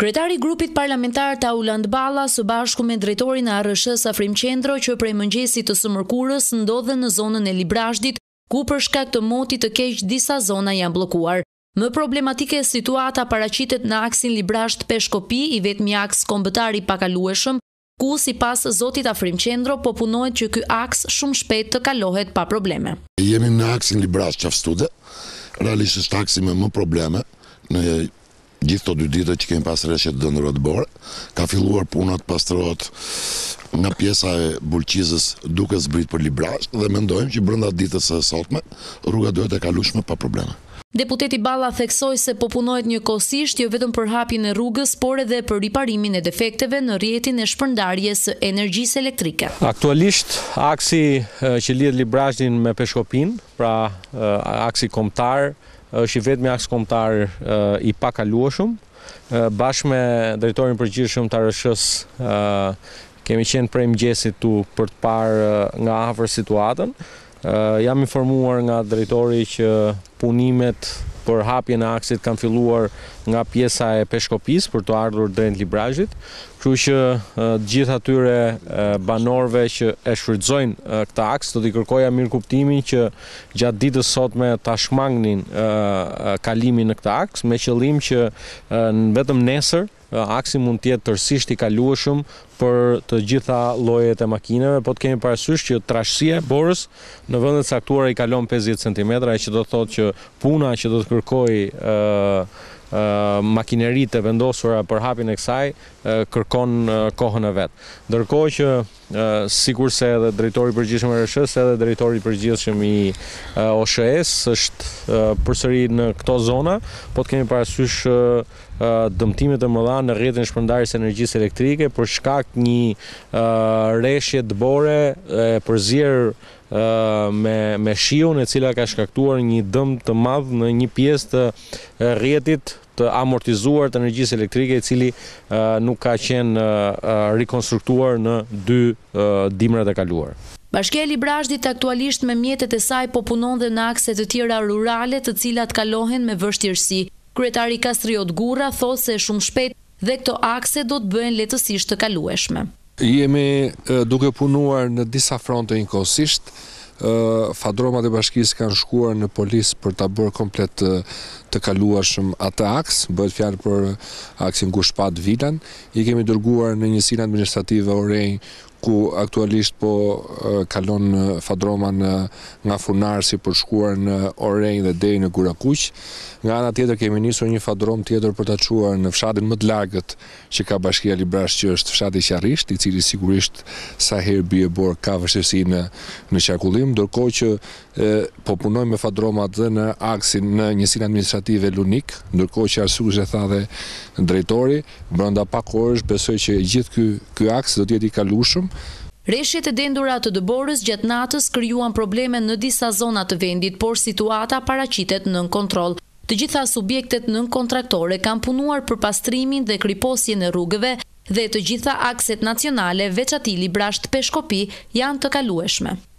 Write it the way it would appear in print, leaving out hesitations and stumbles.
Kryetari i grupit parlamentar Tauland Balla së bashku me drejtorin e ARSH-s Afrim Qendro që prej mëngjesit të së mërkurës ndodhen në zonën e Librazhdit, ku për shkak të motit të keq disa zona janë bllokuar. Më problematike situata paraqitet në aksin Librazhd-Peshkopi, i vetmi aks kombëtar i pakalueshëm, ku sipas zotit Afrim Qendro po punohet që ky aks shumë shpejt të kalohet pa probleme. Jemi në aksin Librazhd-Qafstude, realisht është aksi me më probleme në gjithë të 2 ditë që kemi pas rreshje të dëndëruar të bore. Ka filluar punat, pastrohet nga pjesa e Bulqizës duke zbrit për Librazhd dhe mendojmë që brenda ditës së sotme rruga duhet e kalueshme pa probleme. Deputeti Balla theksoi se po punohet njëkohësisht jo vetëm për hapjen e rrugës, por edhe për riparimin e defekteve në rrjetin e shpërndarjes së energjisë elektrike. Aktualisht aksi që lidh Librazhdin me Peshkopin, pra aksi kombëtar, është i vetmi aks kombëtar i pakalueshëm. Bashkë me drejtorin përgjithshëm të ARSH-s kemi qenë prej mëngjesit tu për të parë nga afër situatën. Jam informuar nga drejtori që punimet për hapjen e aksit kanë filluar nga pjesa e Peshkopis për të ardhur drejt Librazhdit. Kështu që gjithë atyre banorëve që e shfrytëzojnë këtë aks, do t'i kërkoja mirëkuptimin që gjatë ditës sotme ta shmangnin kalimin në këtë aks, me qëllim që vetëm nesër aksi mund të jetë tërësisht i kalueshëm për të gjitha llojet e makinave, po të kemi parasysh që trashësia e borës në vendet caktuara i kalon 50 cm, që do të thotë që puna që do të kërkojë makineritë e vendosura për hapjen e kësaj kërkon kohën e vet. Ndërkohë që sikurse edhe drejtori i përgjithshëm i ARSH-s edhe drejtori i përgjithshëm i OSHE-s është përsëri në këto zona, po të kemi parasysh dëmtimet e mëdha në rrjetin e shpërndarjes së energjisë elektrike për shkak një rreshje dëbore e përzier me shiun, e cila ka shkaktuar një dëm të madh në një pjesë të rrjetit të amortizuar të energjisë elektrike, i cili nuk ka qenë rikonstruktuar në 2 dimrat e kaluara. Bashkia e Librazhdit aktualisht me mjetet e saj po punon dhe në akse të tjera rurale, të cilat kalohen me vështirësi. Kryetari Kastriot Gurra thotë se shumë shpejt dhe këto akse do të bëhen lehtësisht të kalueshme. Jemi duke punuar në disa fronte njëkohësisht. Fadromat e bashkisë kanë shkuar në polis për ta bërë komplet të kalueshëm atë aks, bëhet fjalë për aksin Gushpat Vilan. I kemi dërguar në njësinë administrative Orej, ku aktualisht po kalon fadroma nga Funarsi për shkuar në Orej dhe deri në Gurakuq. Nga ana tjetër kemi nisur një fadrom tjetër për ta çuar në fshatin më të largët që ka Bashkia Librazhd, që është fshati Qarrisht, i cili sigurisht sa herë bie bor ka vështirësi në qarkullim, ndërkohë që po punojmë me fadromat dhe në aksin në njësinë administrative Lunik, ndërkohë që ashtu e tha dhe drejtori, brenda pak orësh besoj që gjithë ky aks do të jetë i kalueshëm. Rreshjet e dendura të dëborës gjatë natës krijuan probleme në disa zona të vendit, por situata paraqitet nën kontroll. Të gjitha subjektet nën-kontraktore kanë punuar për pastrimin dhe kriposjen e rrugëve dhe të gjitha akset nacionale, veçati Librazhd-Peshkopi, janë të kalueshme.